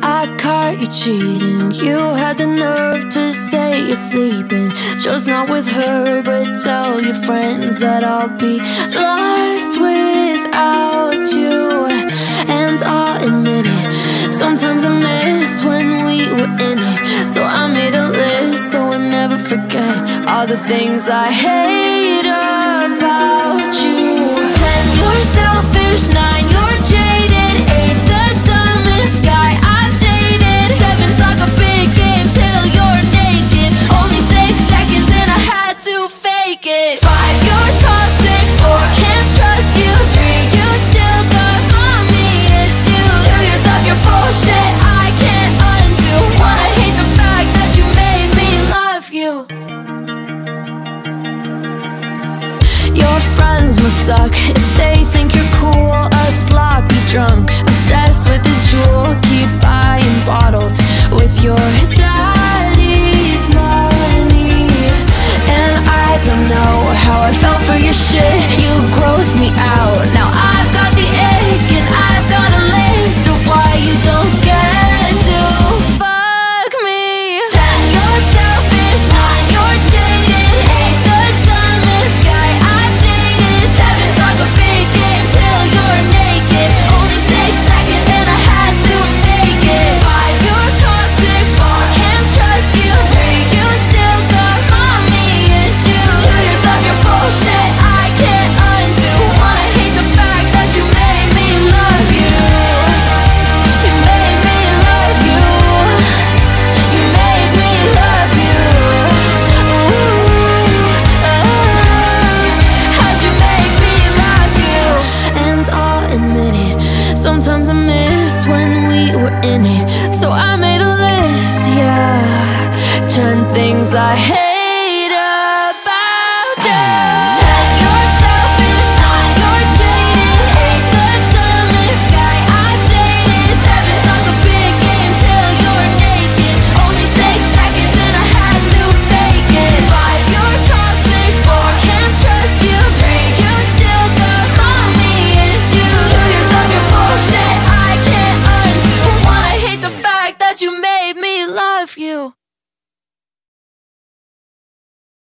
I caught you cheating. You had the nerve to say you're sleeping, just not with her, but tell your friends that I'll be lost without you. And I'll admit it, sometimes I miss when we were in it. So I made a list so I'll never forget all the things I hate about you. 10, you're selfish. 9, you're jaded. 8, the dumbest guy I've dated. 7, talk a big game till you're naked. Only 6 seconds and I had to fake it. 5, you're toxic. 4, can't trust you. 3, you still got mommy issues. 2, you're tough, you're bullshit, I can't undo. 1, I hate the fact that you made me love you. Your friends must suck if they think you're cool, a sloppy drunk